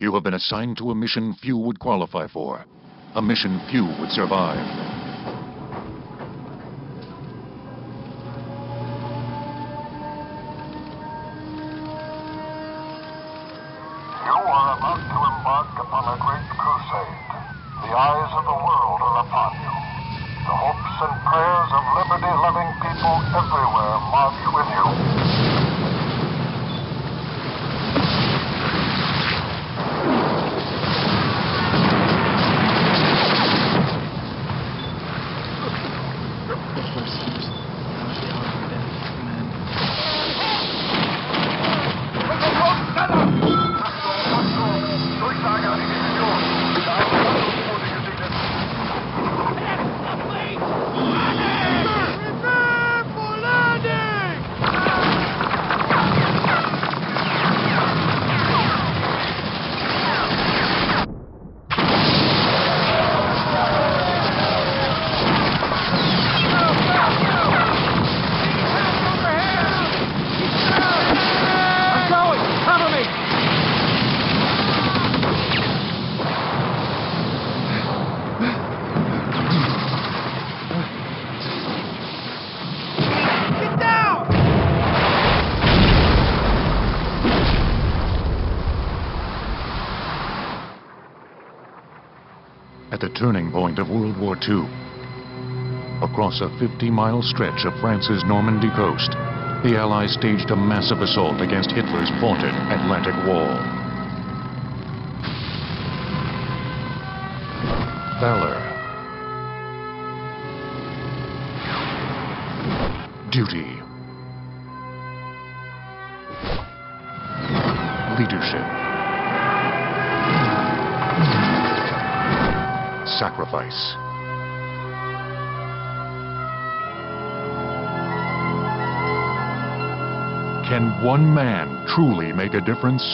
You have been assigned to a mission few would qualify for. A mission few would survive. You are about to embark upon a great crusade. The eyes of the world are upon you. The hopes and prayers of liberty-loving people everywhere march with you. At the turning point of World War II, across a 50-mile stretch of France's Normandy coast, the Allies staged a massive assault against Hitler's vaunted Atlantic Wall. Valor, duty, leadership, sacrifice. Can one man truly make a difference?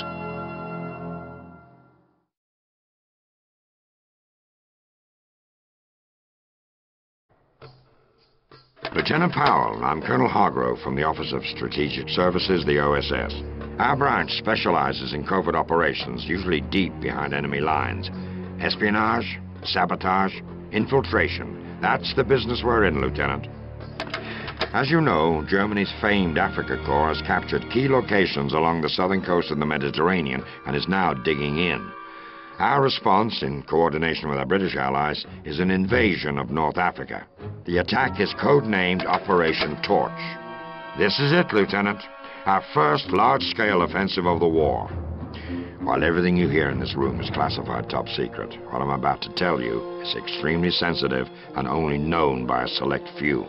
Lieutenant Powell, I'm Colonel Hargrove from the Office of Strategic Services, the OSS. Our branch specializes in covert operations, usually deep behind enemy lines. Espionage, sabotage, infiltration. That's the business we're in, Lieutenant. As you know, Germany's famed Africa Corps has captured key locations along the southern coast of the Mediterranean and is now digging in. Our response, in coordination with our British allies, is an invasion of North Africa. The attack is codenamed Operation Torch. This is it, Lieutenant. Our first large-scale offensive of the war. While everything you hear in this room is classified top secret, what I'm about to tell you is extremely sensitive and only known by a select few.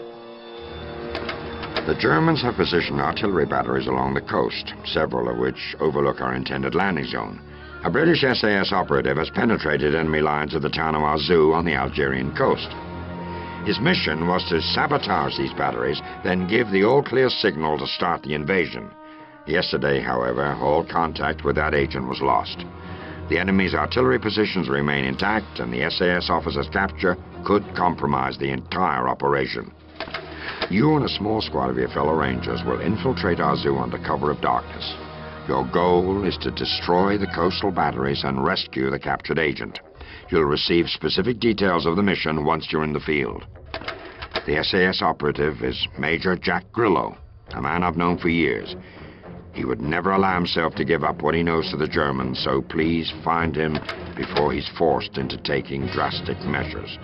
The Germans have positioned artillery batteries along the coast, several of which overlook our intended landing zone. A British SAS operative has penetrated enemy lines at the town of Arzou on the Algerian coast. His mission was to sabotage these batteries, then give the all-clear signal to start the invasion. Yesterday, however, all contact with that agent was lost. The enemy's artillery positions remain intact, and the SAS officer's capture could compromise the entire operation. You and a small squad of your fellow Rangers will infiltrate Arzou under cover of darkness. Your goal is to destroy the coastal batteries and rescue the captured agent. You'll receive specific details of the mission once you're in the field. The SAS operative is Major Jack Grillo, a man I've known for years. He would never allow himself to give up what he knows to the Germans, so please find him before he's forced into taking drastic measures.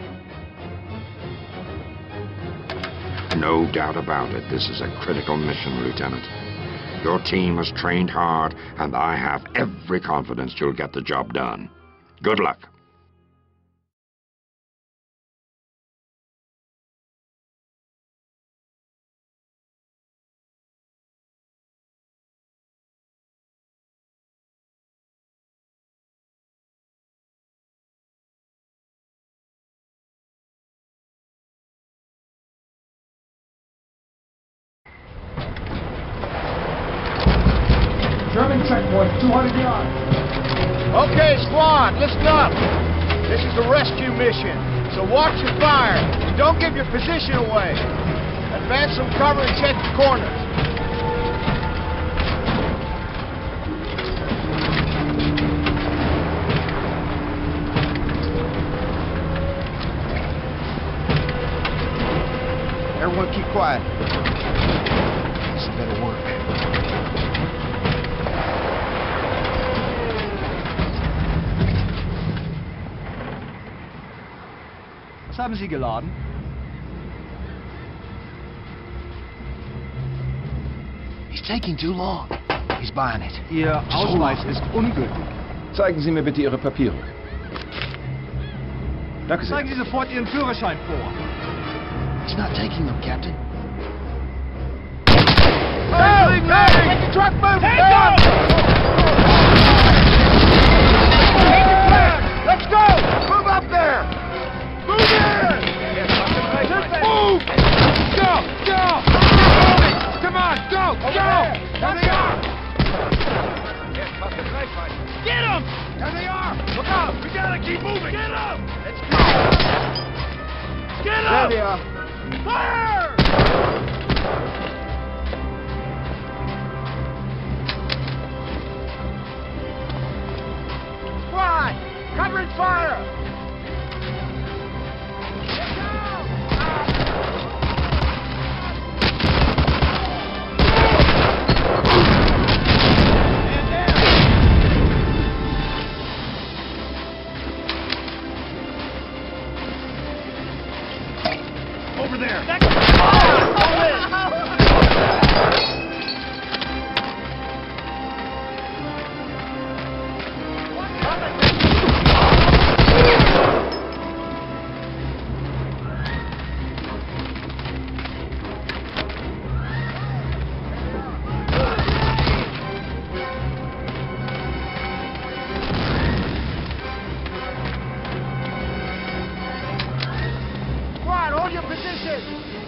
No doubt about it, this is a critical mission, Lieutenant. Your team has trained hard, and I have every confidence you'll get the job done. Good luck. German checkpoint, 200 yards. Okay, squad, listen up. This is a rescue mission, so watch your fire and don't give your position away. Advance some cover and check the corners. keep quiet. This better work. Was haben Sie geladen? He's taking too long. He's buying it. Ihr Ausweis ist ungültig. Zeigen Sie mir bitte Ihre Papiere. Danke sehr. Zeigen Sie sofort Ihren Führerschein vor. He's not taking them, Captain. Hey! Get the truck moving! Down! Let's go! Move up there! Move in! Move! Go! Go! Come on! Go! Go! There they are! Get them! There they are! Look out! We gotta keep moving! Get them! Let's go! Get them! There they are! Fire! Squad! Covering fire! Get down! Over there! Squad, hold your position!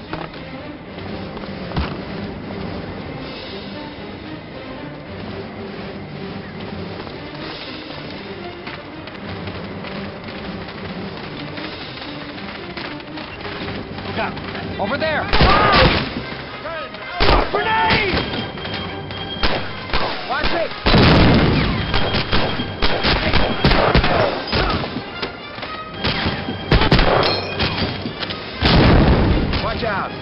Look out. Over there. Grenade! Watch it! Watch out!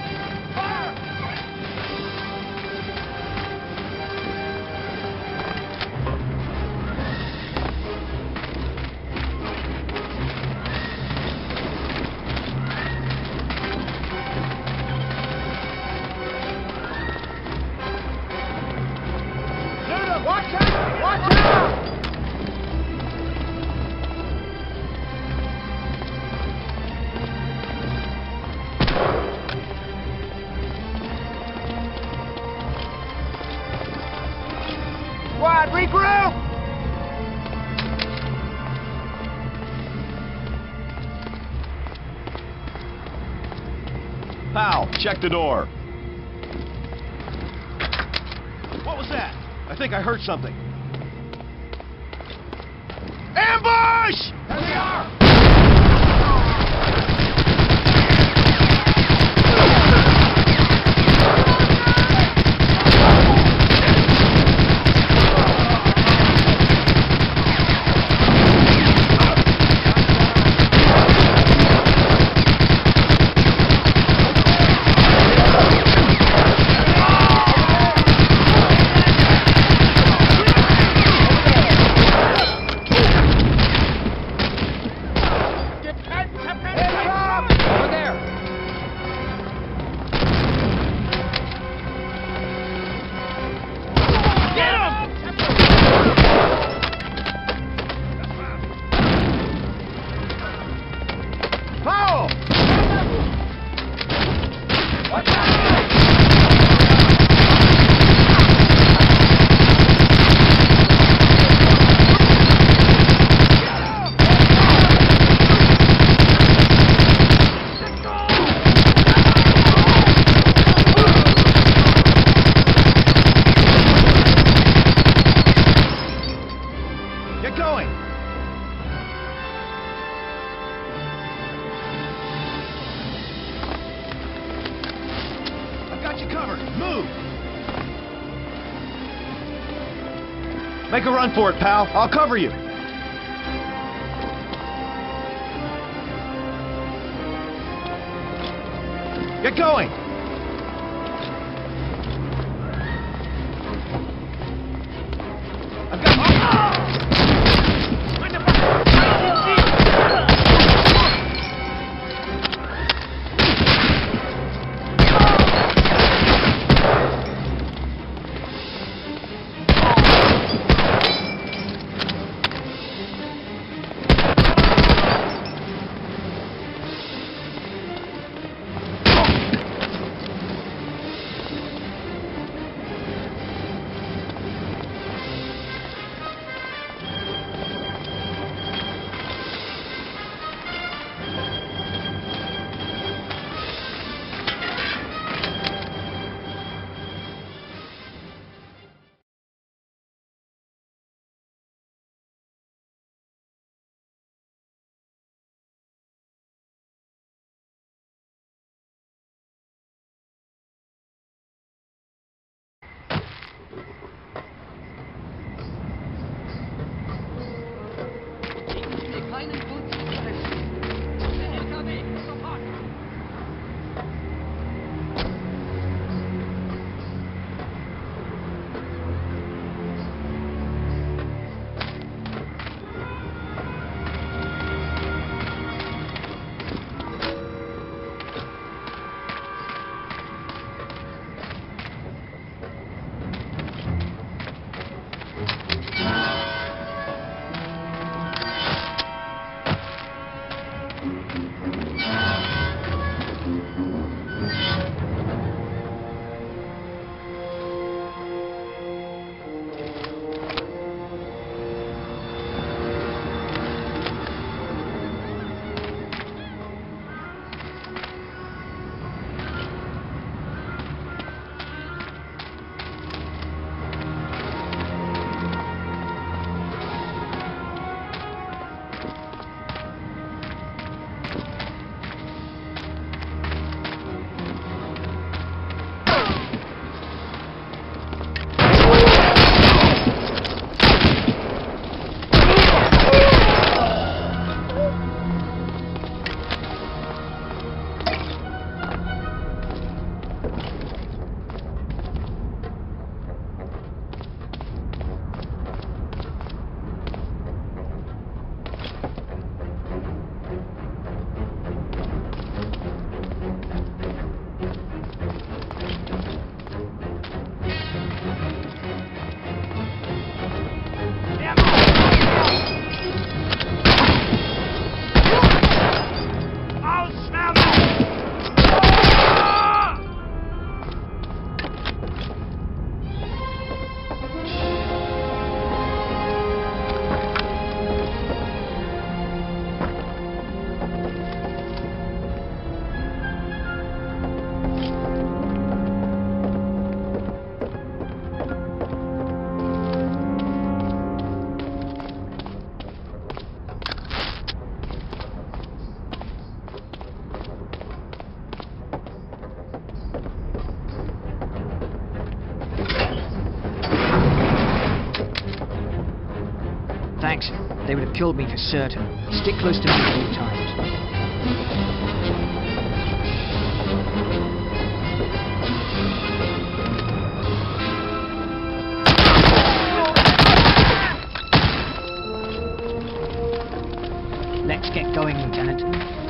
Luda, watch out! Watch out! Squad, regroup! Powell, check the door. What was that? I think I heard something. Ambush! There they are! Over there! Get him! Powell! Watch out! Get going! I've got you covered. Move! Make a run for it, pal. I'll cover you. Get going! Thanks. They would have killed me for certain. Stick close to me at all times. Let's get going, Lieutenant.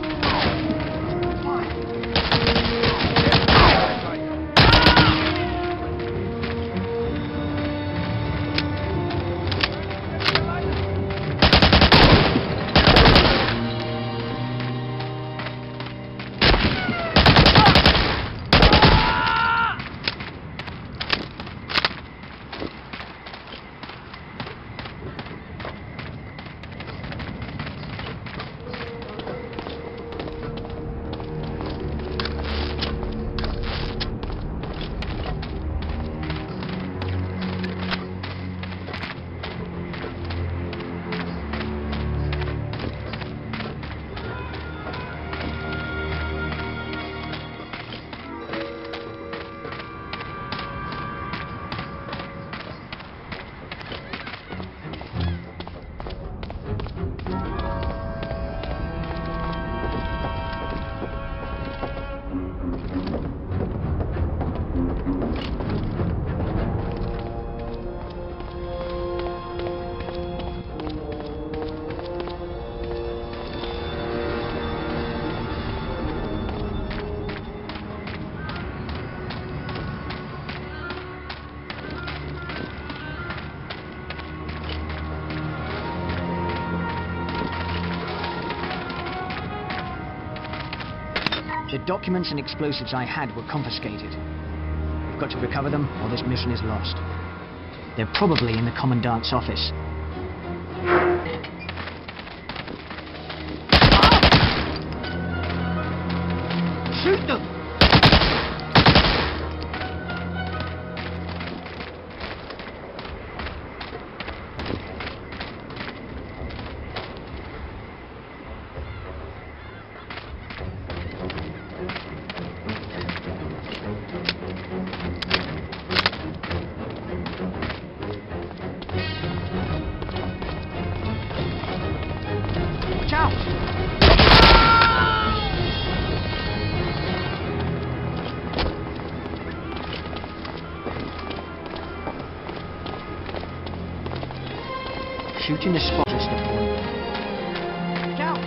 The documents and explosives I had were confiscated. We've got to recover them, or this mission is lost. They're probably in the Commandant's office. Shoot them! Shooting the spotters to point. Count!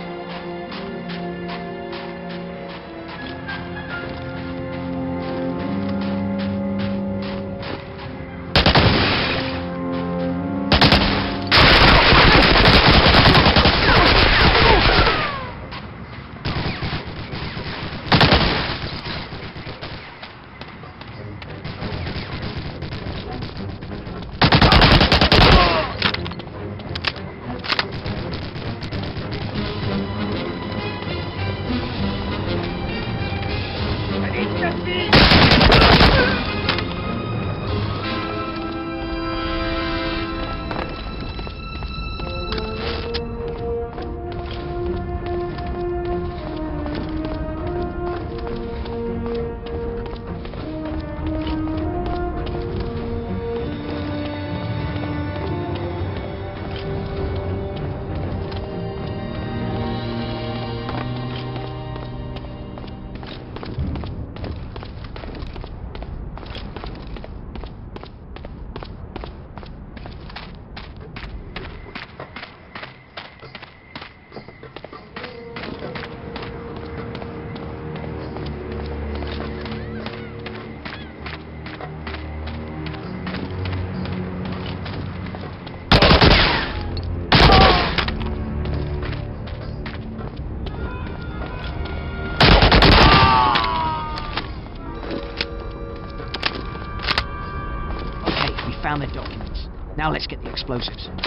Found the documents. Now let's get the explosives. You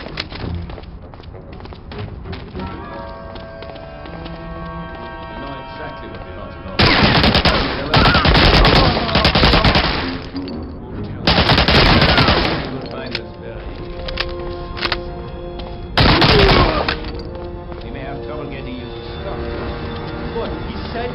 know exactly what you want to know. We may have trouble getting you to stop. What? He said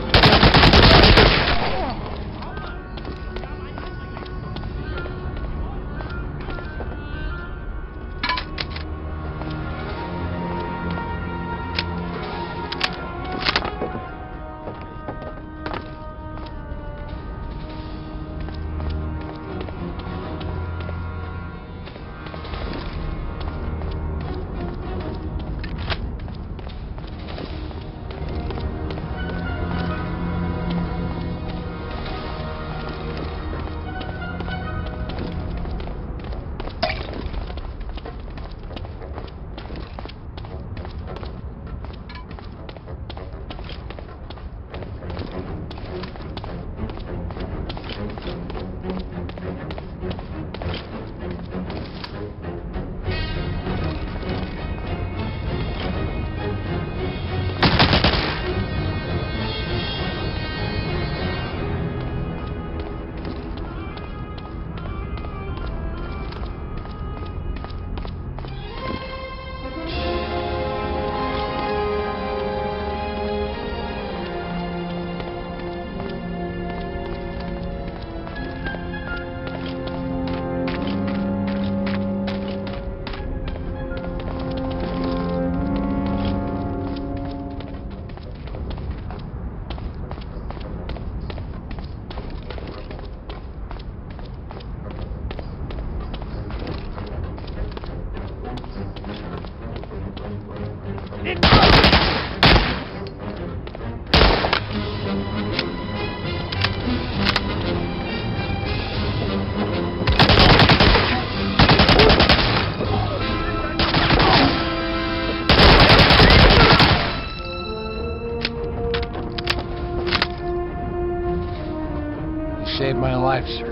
life, sir.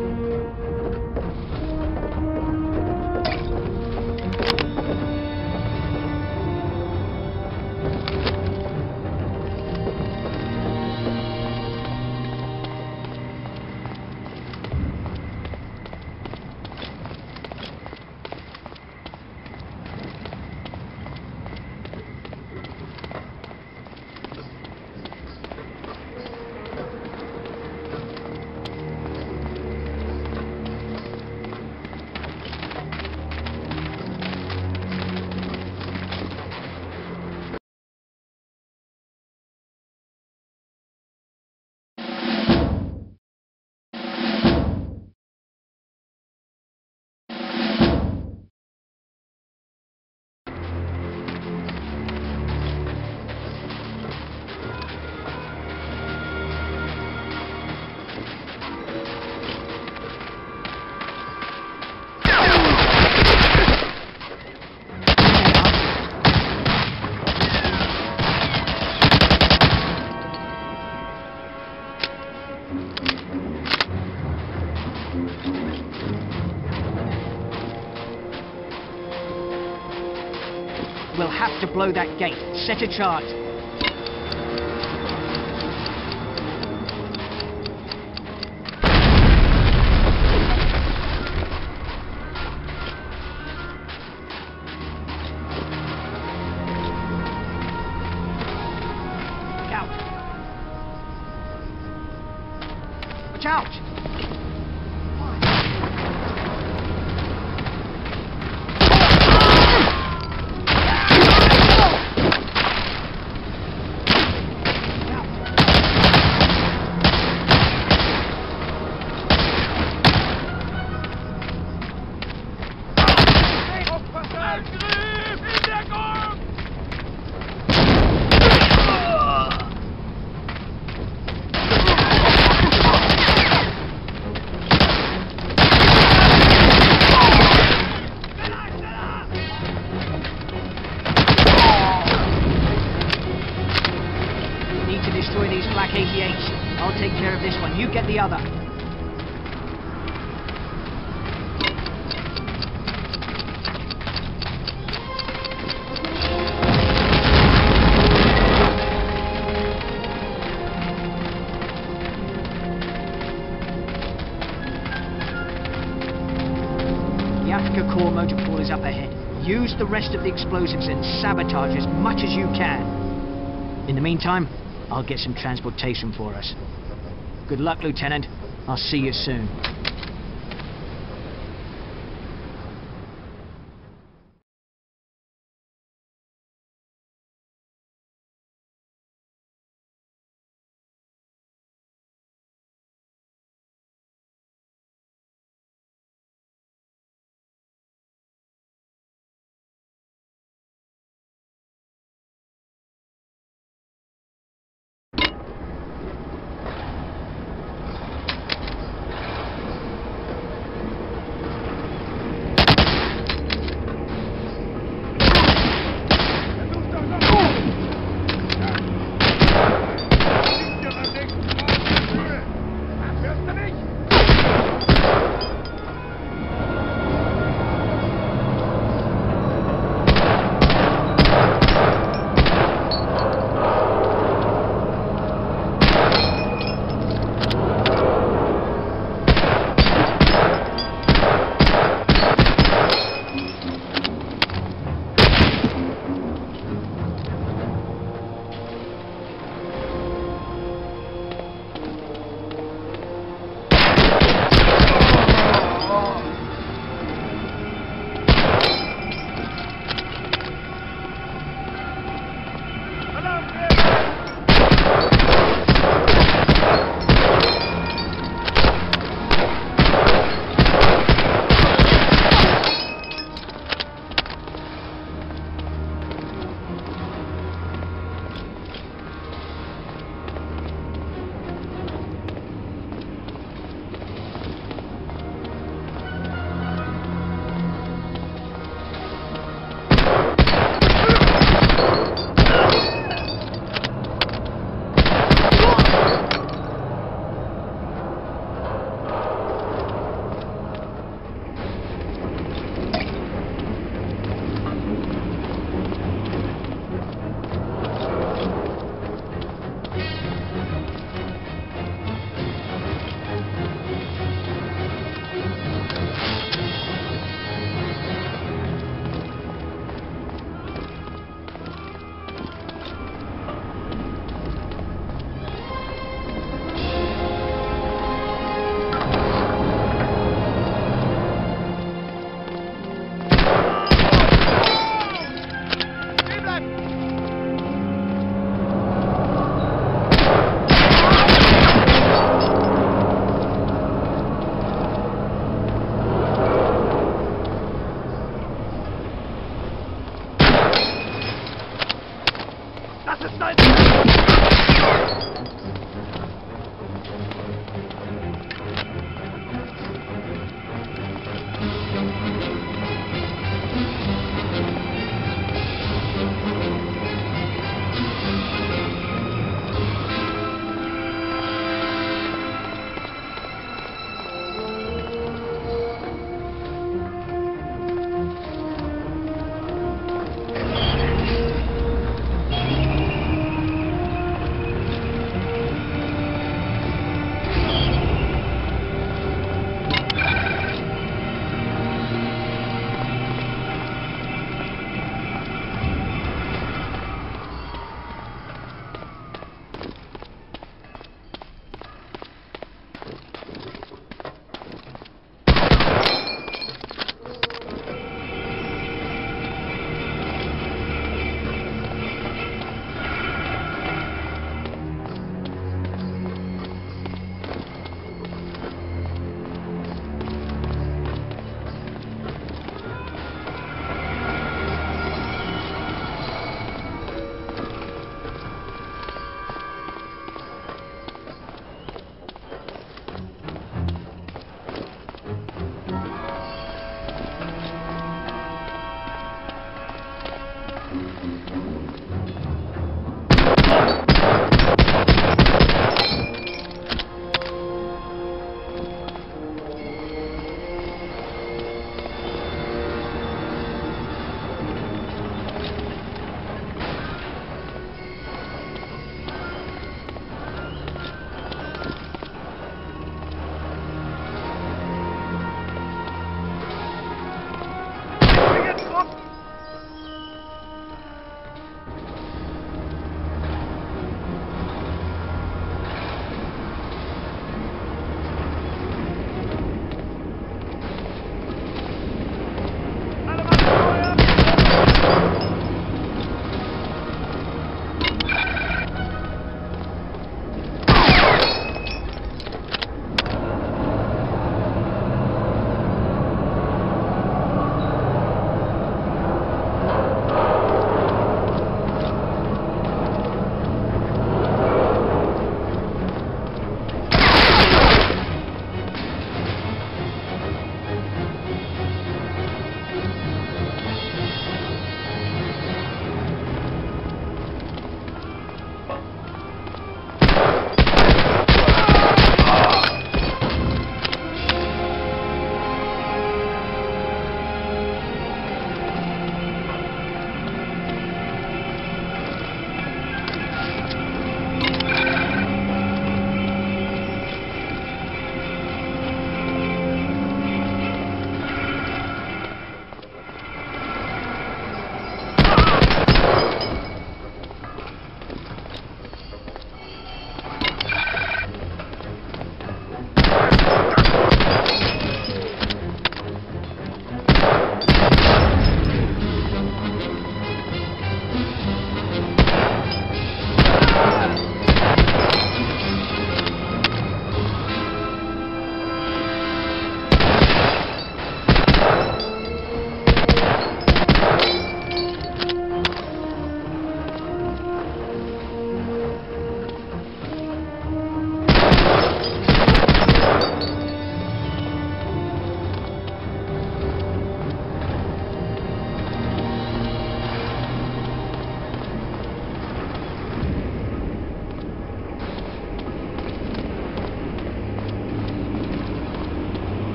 We'll have to blow that gate. Set a charge. Capt. Watch out! I'll take care of this one. You get the other. The Africa Corps motor pool is up ahead. Use the rest of the explosives and sabotage as much as you can. In the meantime, I'll get some transportation for us. Good luck, Lieutenant. I'll see you soon.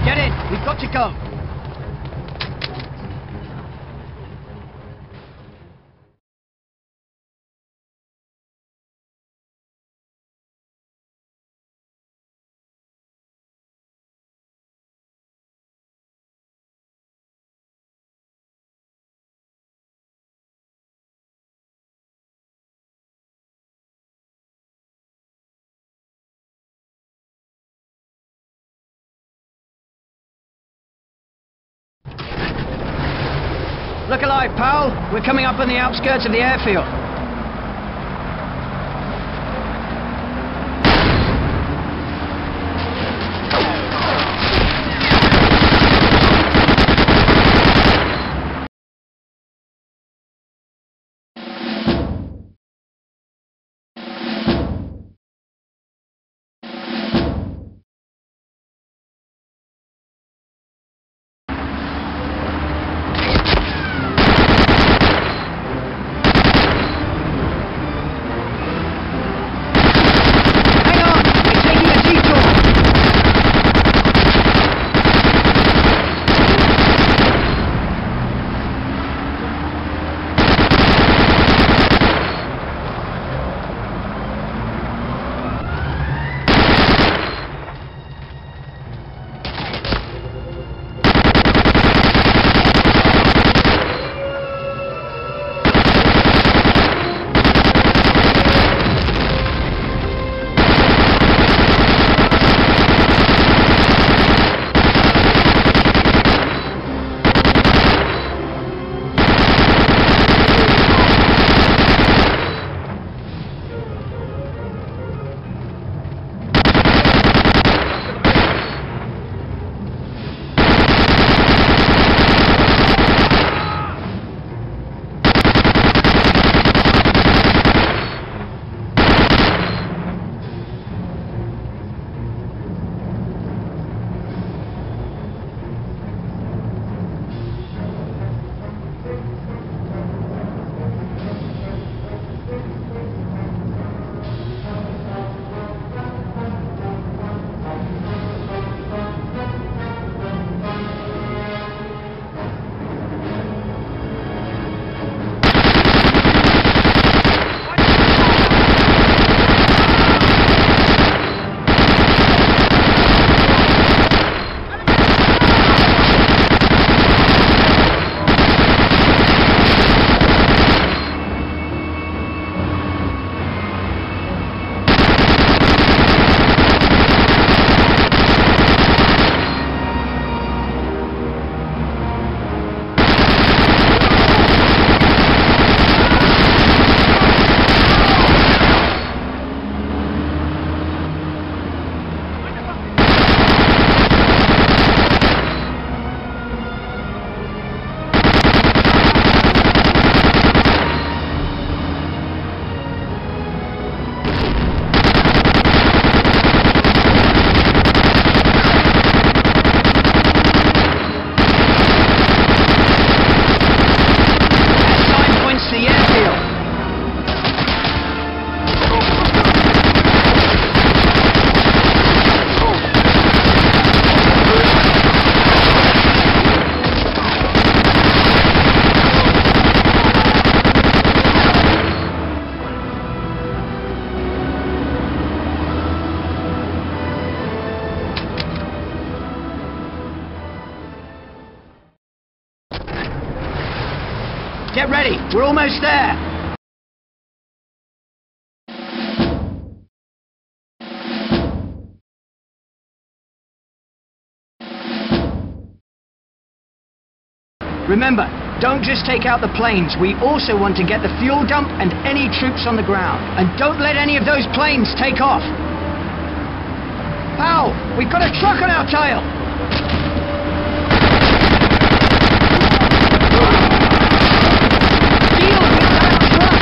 Get in. We've got to go. Look alive, Powell. We're coming up on the outskirts of the airfield. Get ready, we're almost there. Remember, don't just take out the planes. We also want to get the fuel dump and any troops on the ground. And don't let any of those planes take off. Powell, we've got a truck on our tail. Deal with that truck.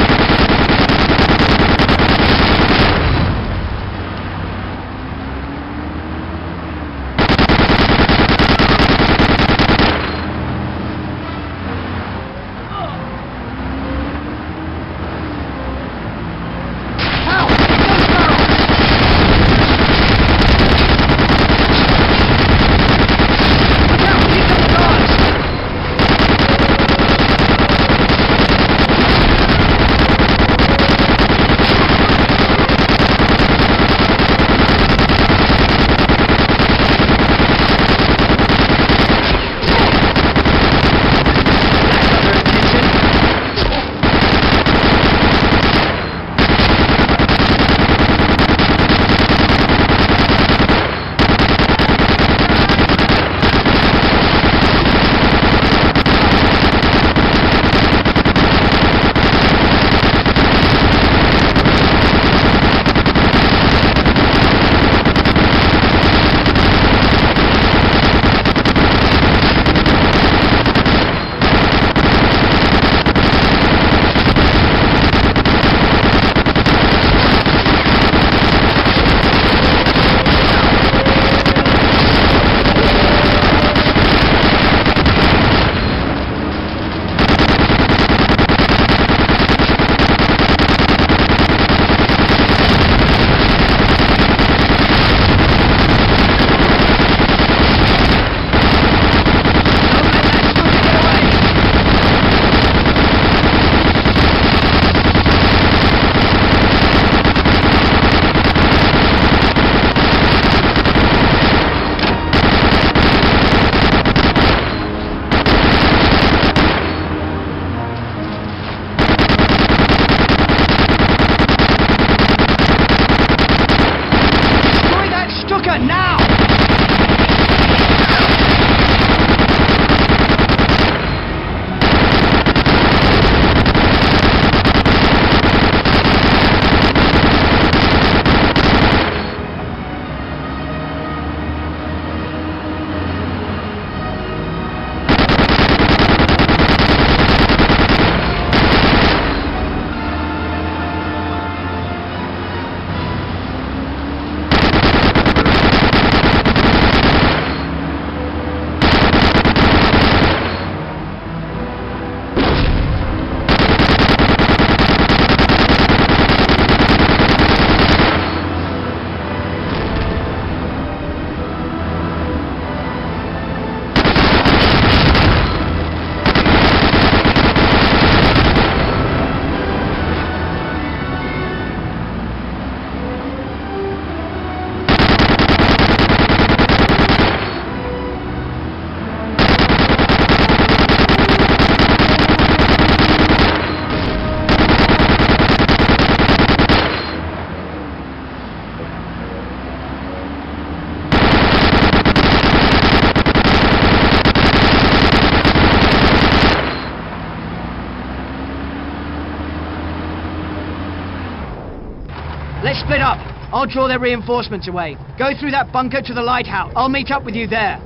Powell, get those barrels. I'll draw their reinforcements away. Go through that bunker to the lighthouse. I'll meet up with you there.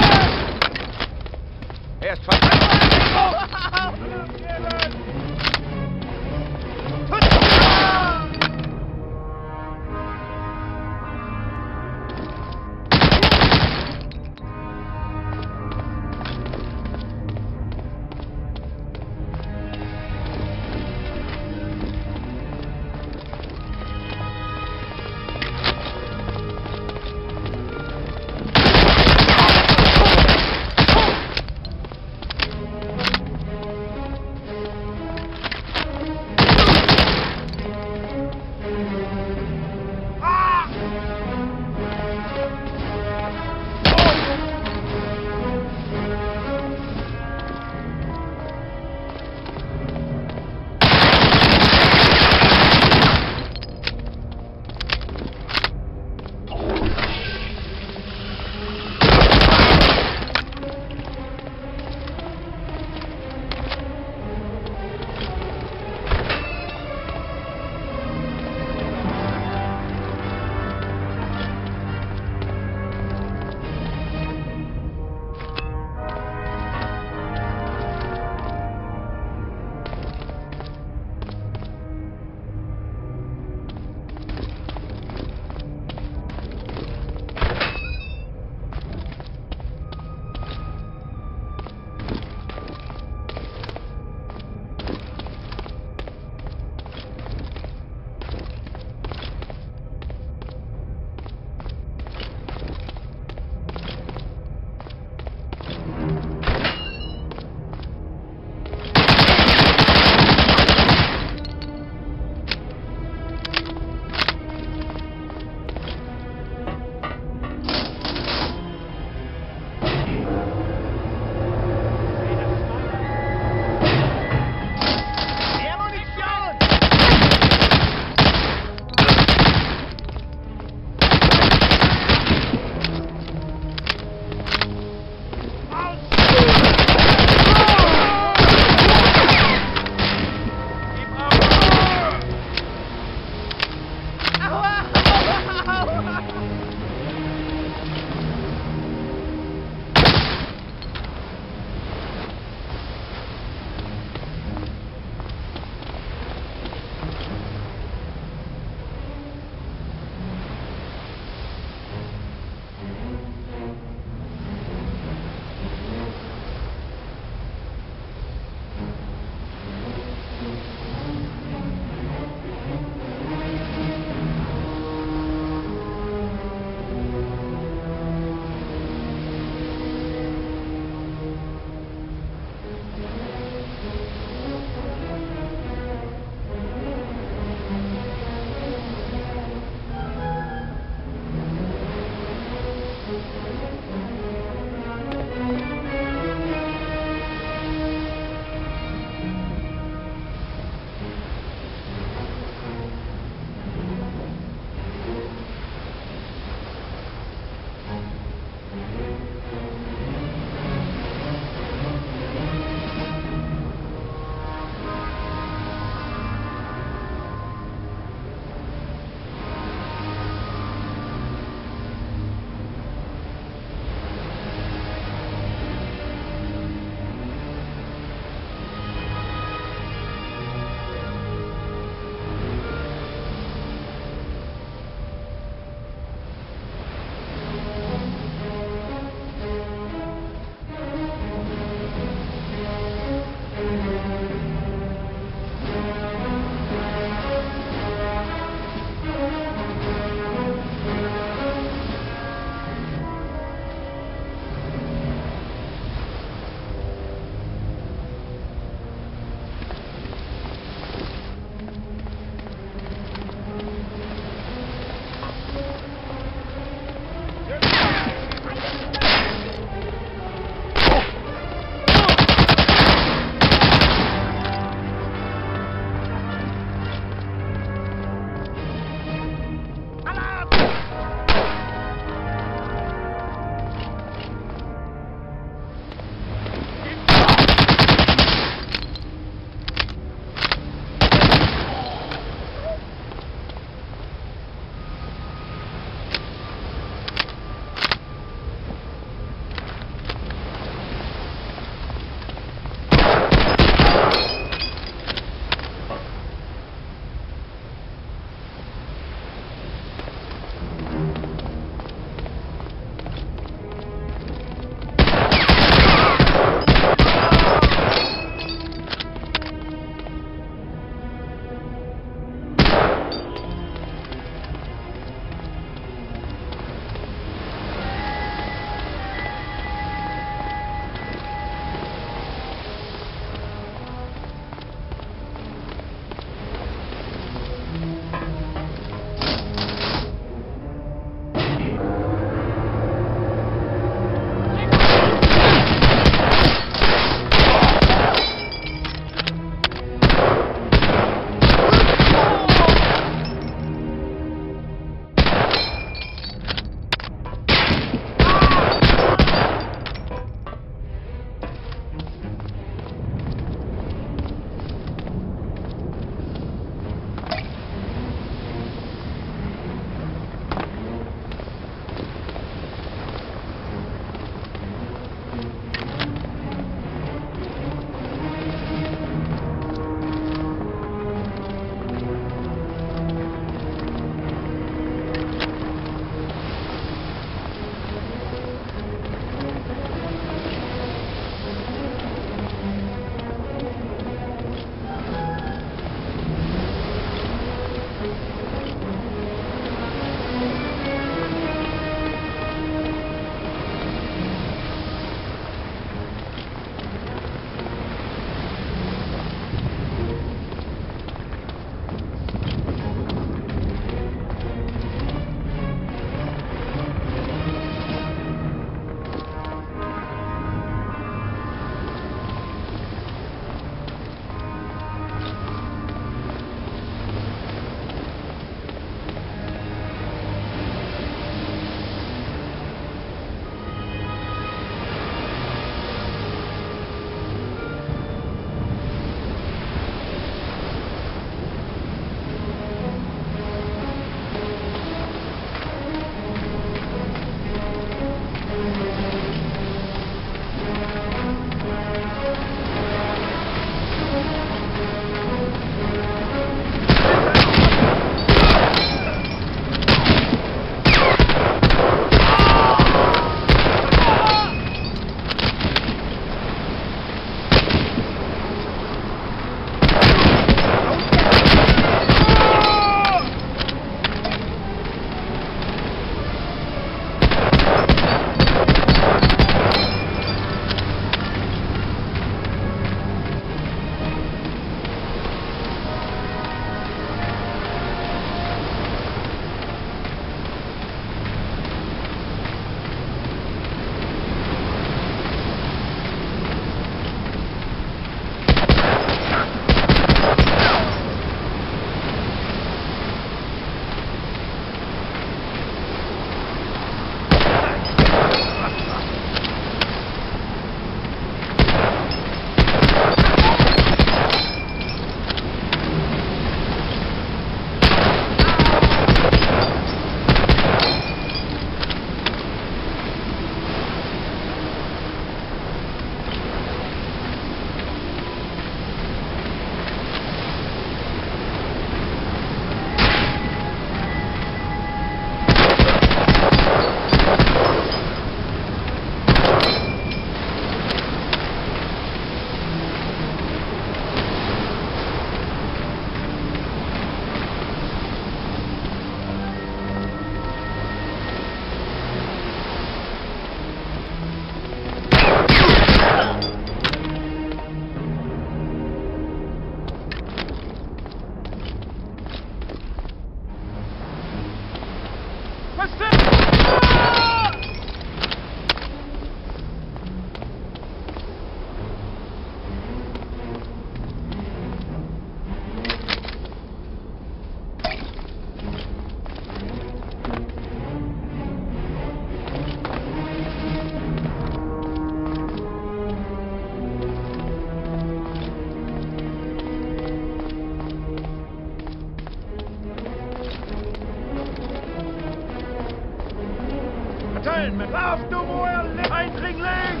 Mit auf, du Eindringling!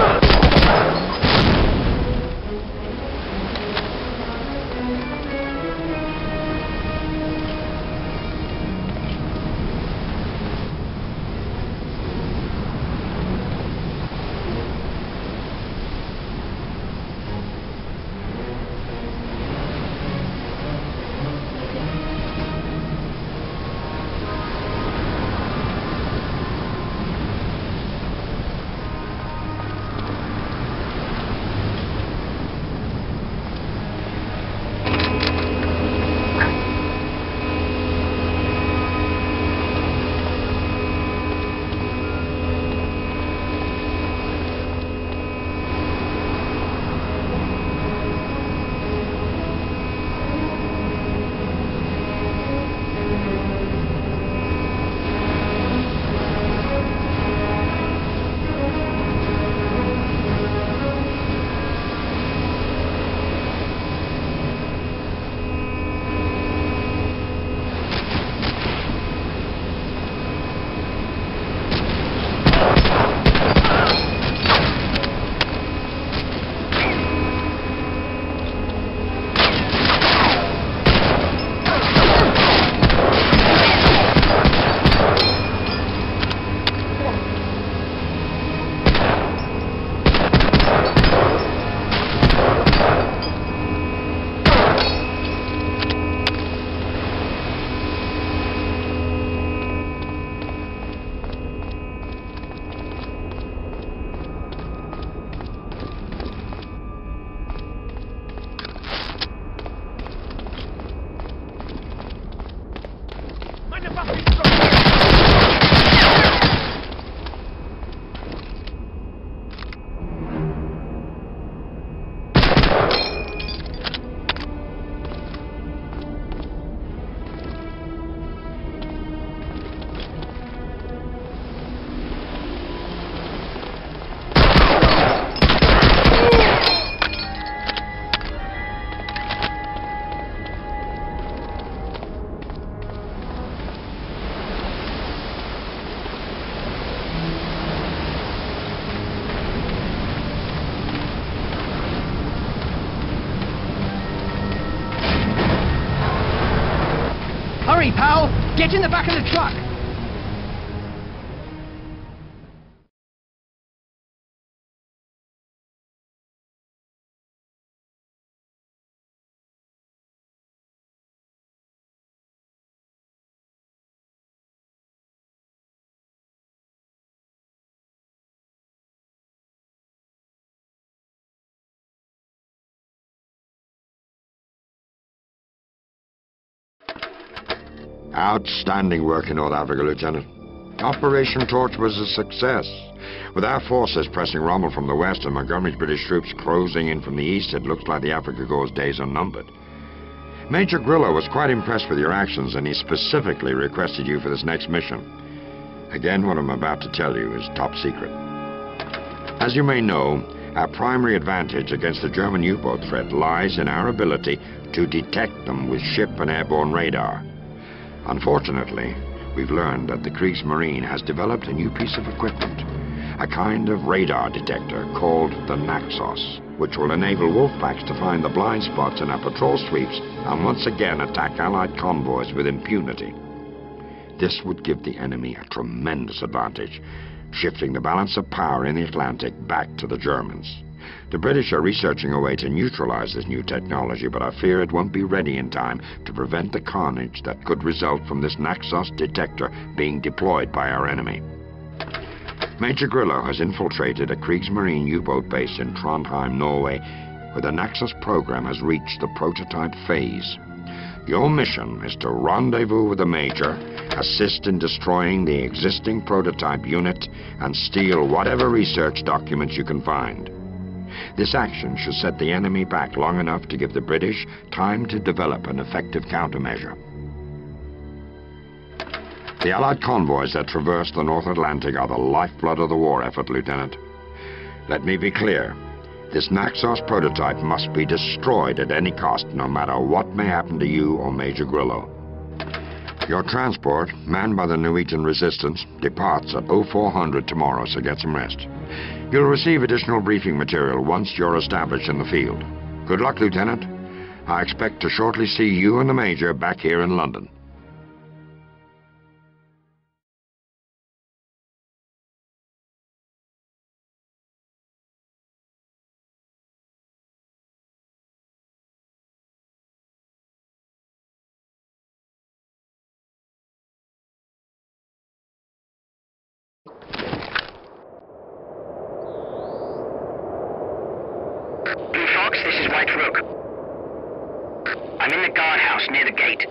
Hurry, Powell! Get in the back of the truck! Outstanding work in North Africa, Lieutenant. Operation Torch was a success. With our forces pressing Rommel from the west and Montgomery's British troops closing in from the east, it looks like the Africa Corps' days are numbered. Major Grillo was quite impressed with your actions, and he specifically requested you for this next mission. Again, what I'm about to tell you is top secret. As you may know, our primary advantage against the German U-boat threat lies in our ability to detect them with ship and airborne radar. Unfortunately, we've learned that the Kriegsmarine has developed a new piece of equipment, a kind of radar detector called the Naxos, which will enable wolf packs to find the blind spots in our patrol sweeps and once again attack Allied convoys with impunity. This would give the enemy a tremendous advantage, shifting the balance of power in the Atlantic back to the Germans. The British are researching a way to neutralize this new technology, but I fear it won't be ready in time to prevent the carnage that could result from this Naxos detector being deployed by our enemy. Major Grillo has infiltrated a Kriegsmarine U-boat base in Trondheim, Norway, where the Naxos program has reached the prototype phase. Your mission is to rendezvous with the Major, assist in destroying the existing prototype unit, and steal whatever research documents you can find. This action should set the enemy back long enough to give the British time to develop an effective countermeasure. The Allied convoys that traverse the North Atlantic are the lifeblood of the war effort, Lieutenant. Let me be clear. This Naxos prototype must be destroyed at any cost, no matter what may happen to you or Major Grillo. Your transport, manned by the Norwegian resistance, departs at 0400 tomorrow, so get some rest. You'll receive additional briefing material once you're established in the field. Good luck, Lieutenant. I expect to shortly see you and the Major back here in London. This is White Rook. I'm in the guardhouse near the gate.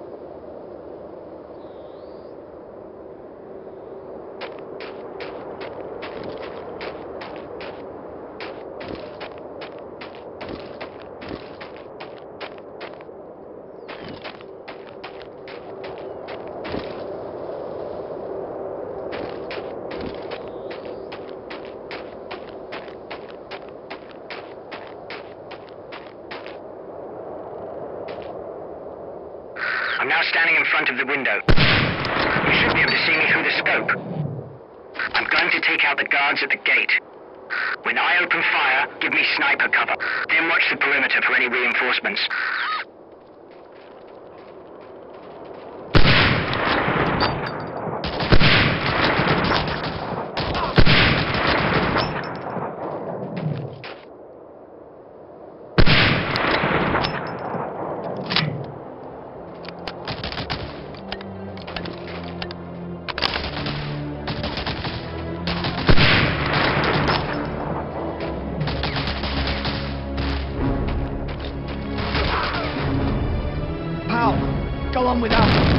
I'm now standing in front of the window. You should be able to see me through the scope. I'm going to take out the guards at the gate. When I open fire, give me sniper cover. Then watch the perimeter for any reinforcements. Go on without me.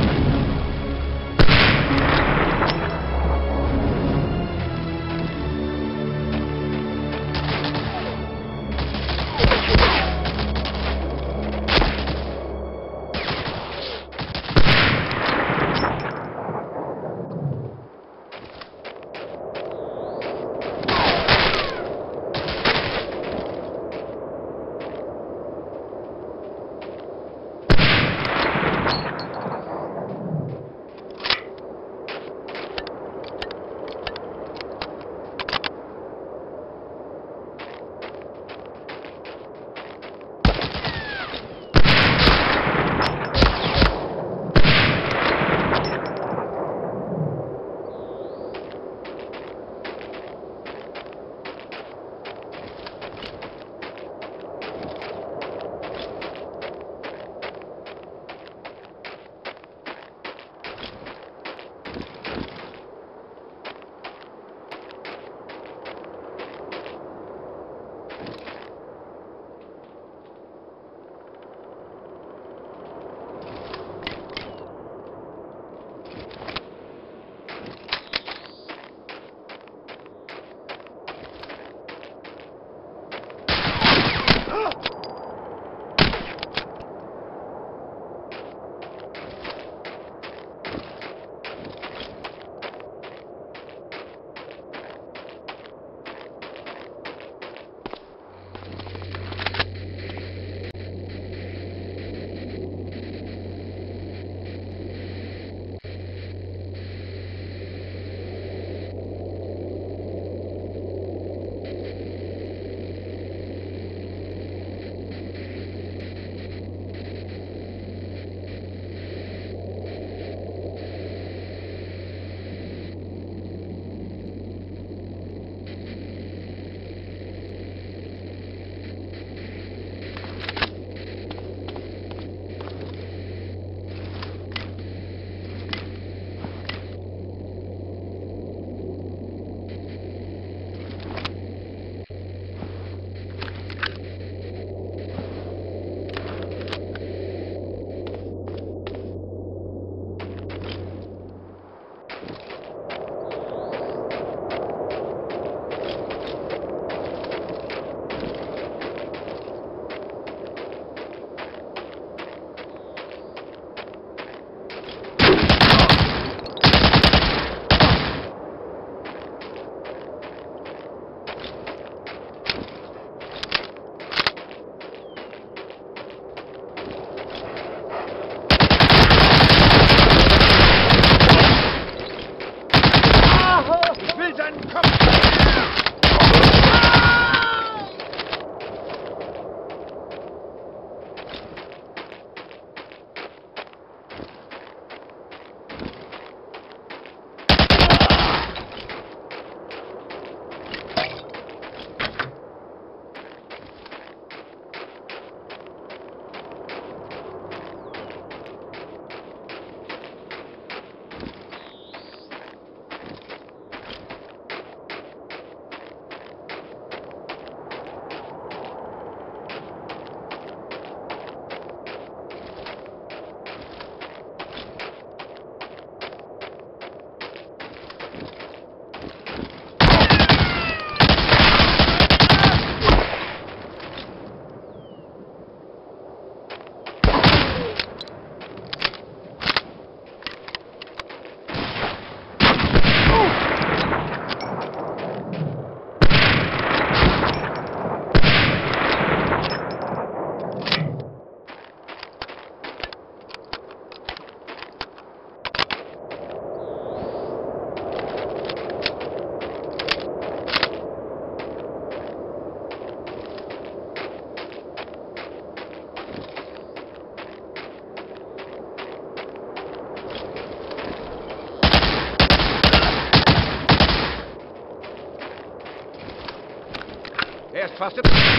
ist fast...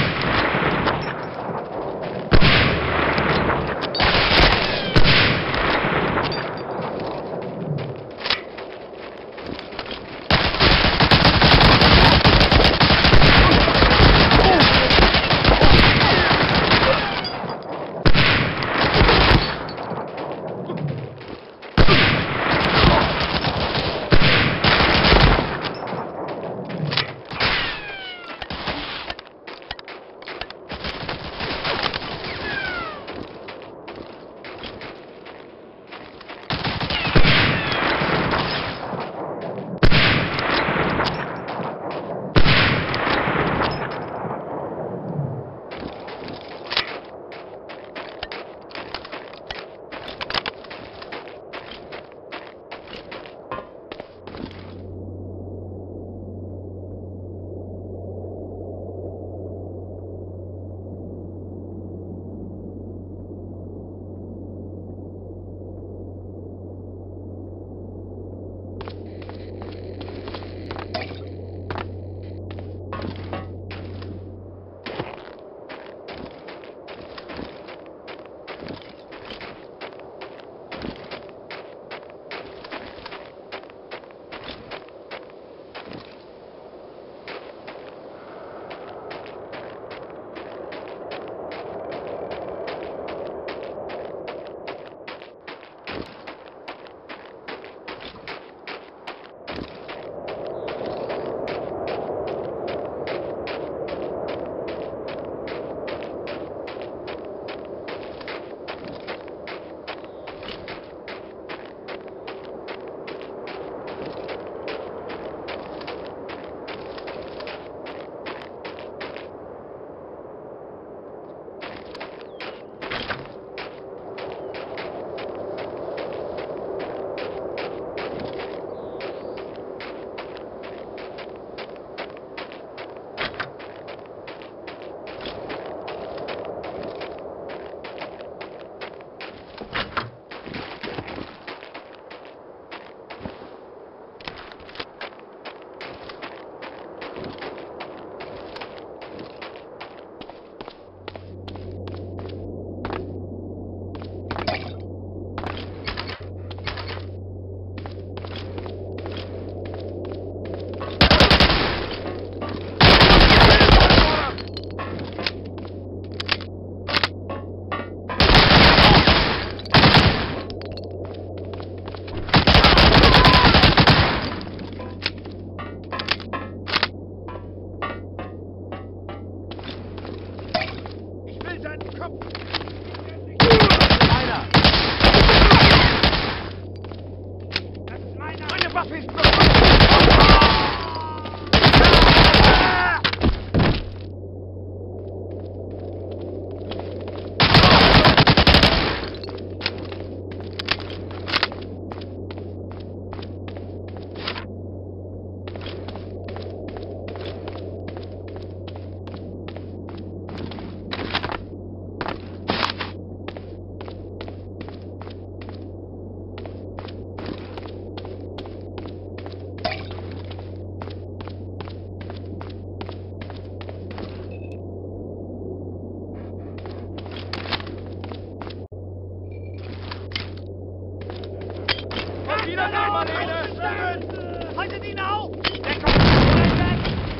Haltet ihn auf! Der kommt weg!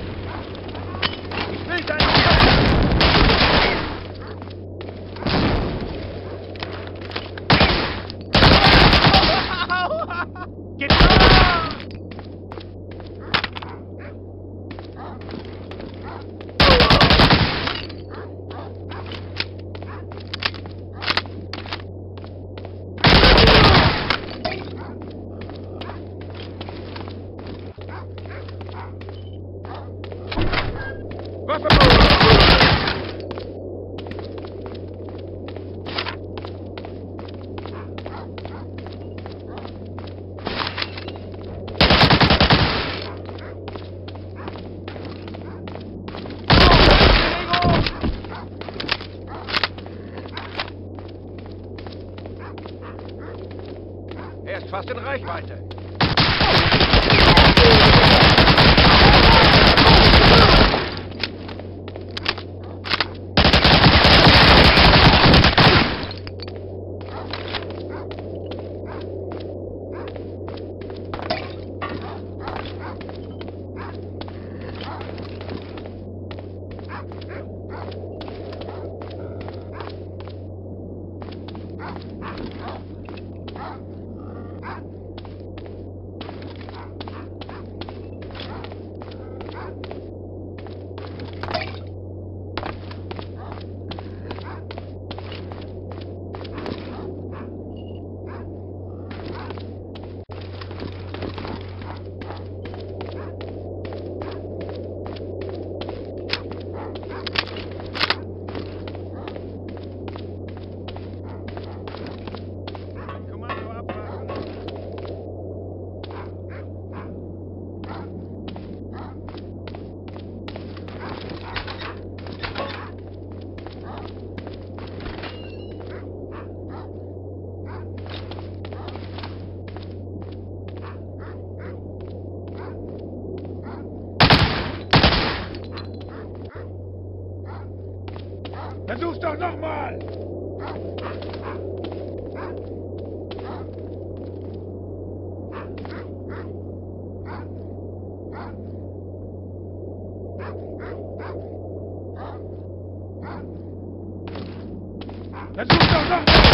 Ich will deinen... Geht fast in Reichweite. doch noch mal! Versuch doch noch mal!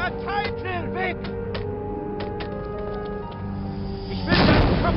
Titan! Weg! Ich will deinen Kopf!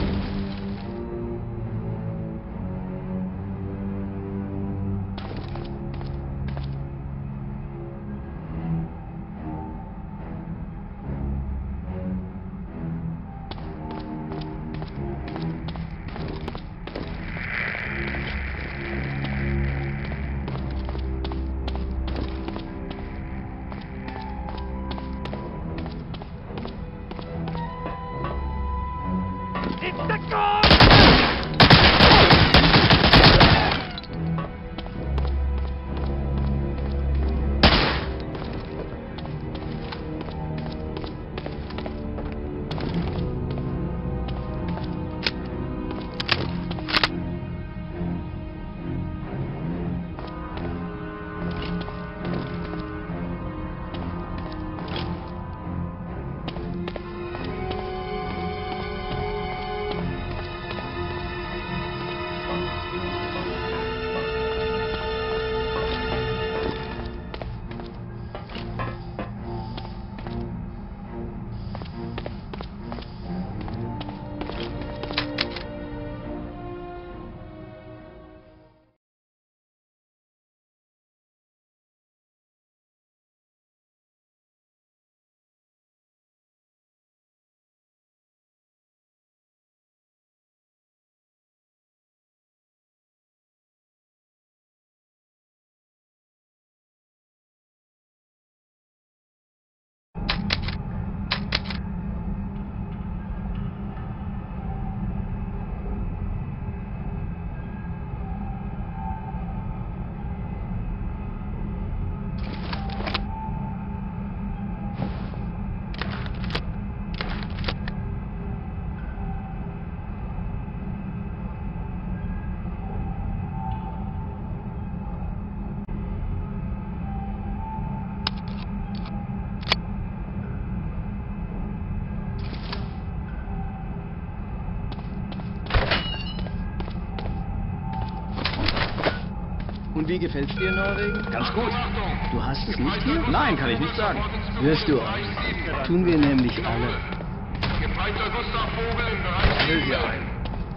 Und wie gefällt's dir in Norwegen? Ganz gut. Du hast es nicht hier? Nein, kann ich nicht sagen. Wirst du auch. Tun wir nämlich alle. Gefreiter Gustav Vogel im Bereich Will hier ein.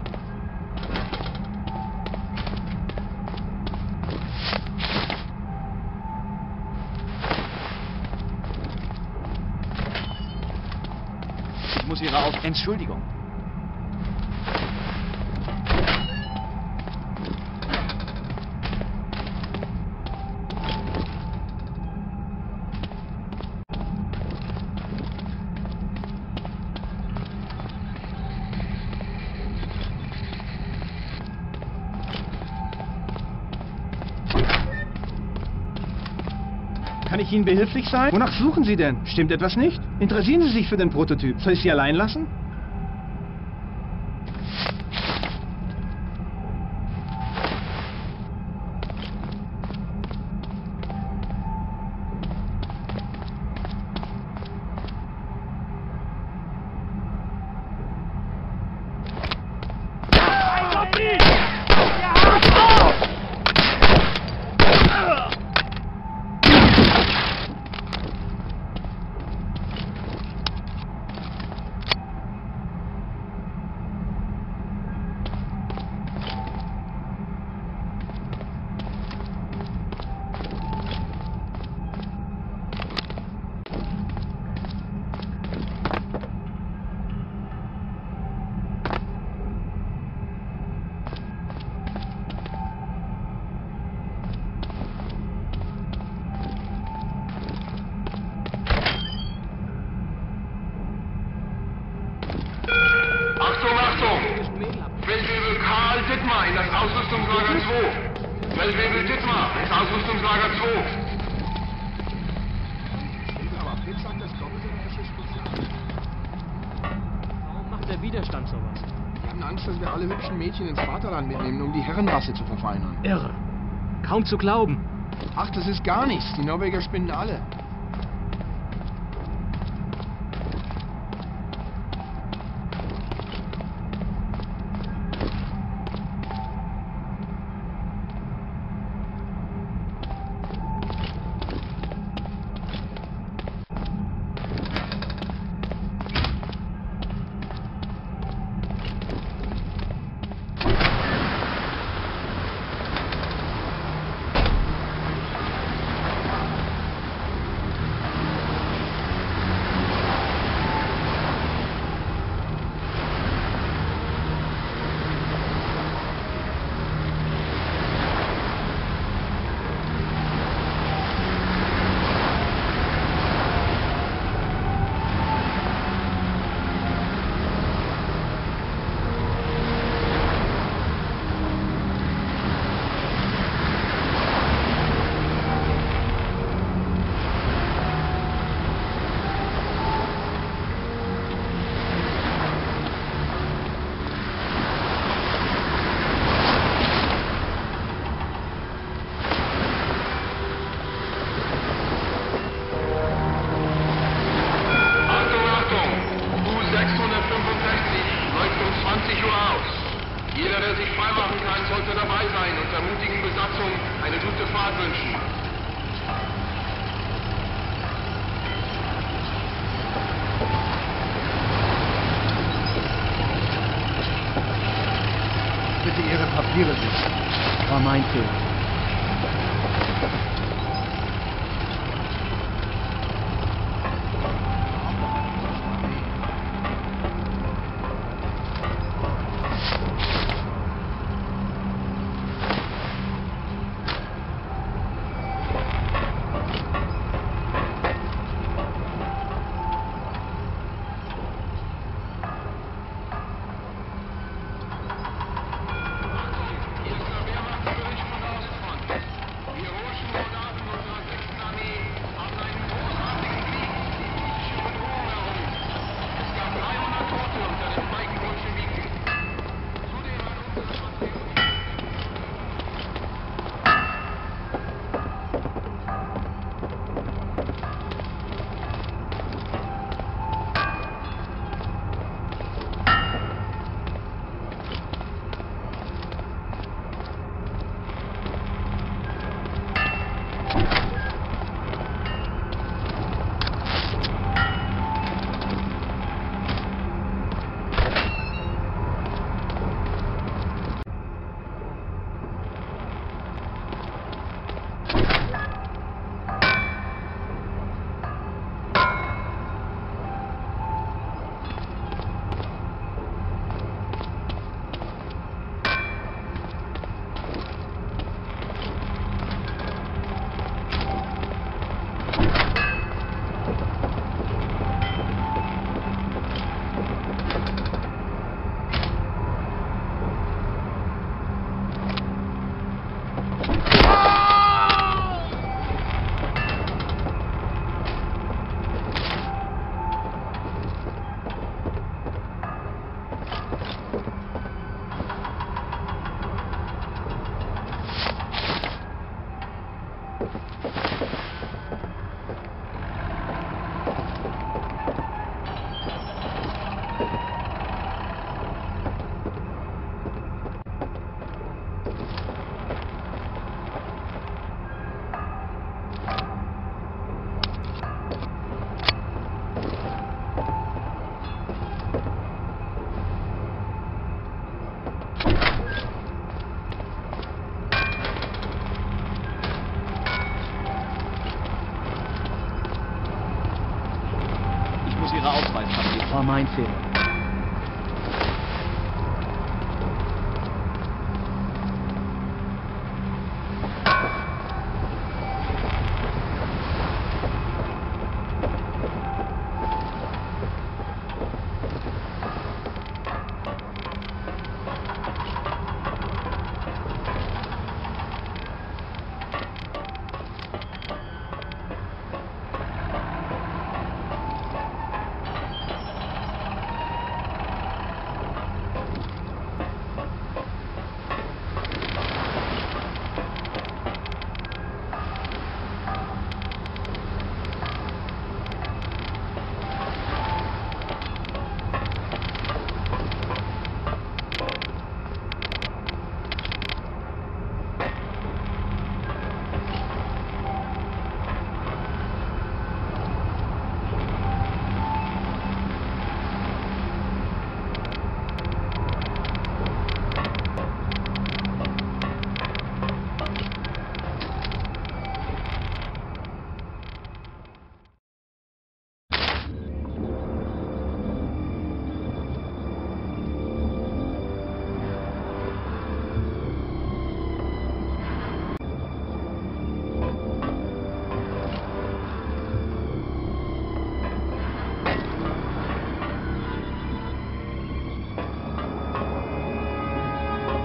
Ich muss Ihre Entschuldigung. Kann ich Ihnen behilflich sein? Wonach suchen Sie denn? Stimmt etwas nicht? Interessieren Sie sich für den Prototyp? Soll ich Sie allein lassen? Feldwebel Karl Dittmar in das Ausrüstungslager 2. Feldwebel Dittmar ins Ausrüstungslager 2. Warum macht der Widerstand sowas? Wir haben Angst, dass wir alle hübschen Mädchen ins Vaterland mitnehmen, um die Herrenrasse zu verfeinern. Irre. Kaum zu glauben. Ach, das ist gar nichts. Die Norweger spinnen alle. akzeptiere das. War mein Fehler. War mein Fehler.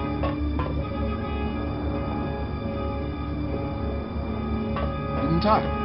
Guten Tag.